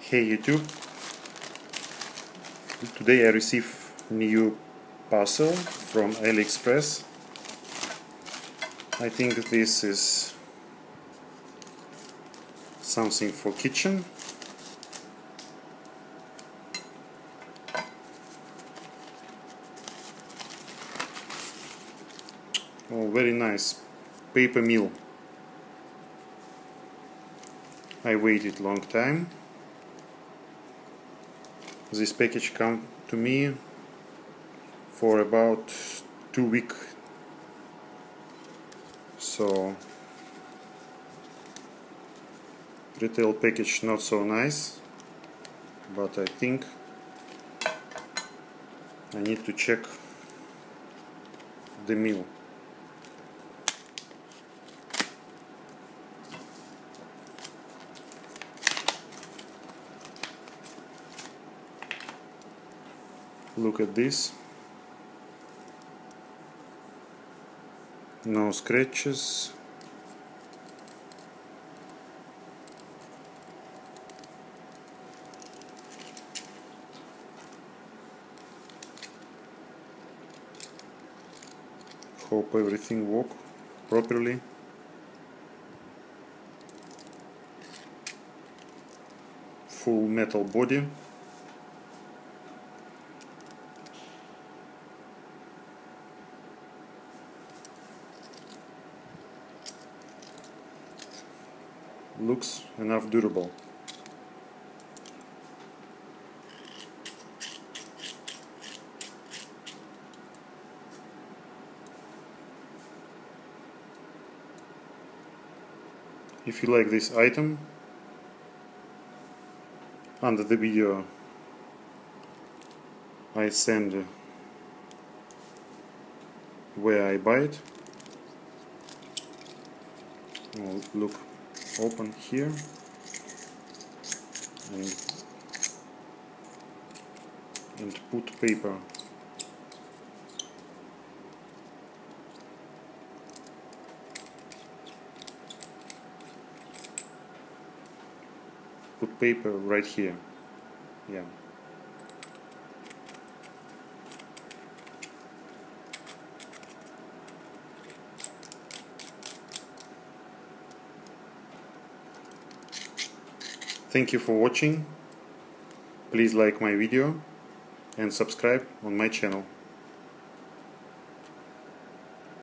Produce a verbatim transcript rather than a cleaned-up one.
Hey YouTube, today I received new parcel from AliExpress. I think this is something for kitchen. Oh, very nice paper mill. I waited long time. This package come to me for about two weeks, so retail package not so nice, but I think I need to check the mill. Look at this. No scratches. Hope everything works properly. Full metal body. Looks enough durable. If you like this item, under the video I send where I buy it. Oh, look, open here and, and put paper. Put paper right here. Yeah. Thank you for watching. Please like my video and subscribe on my channel.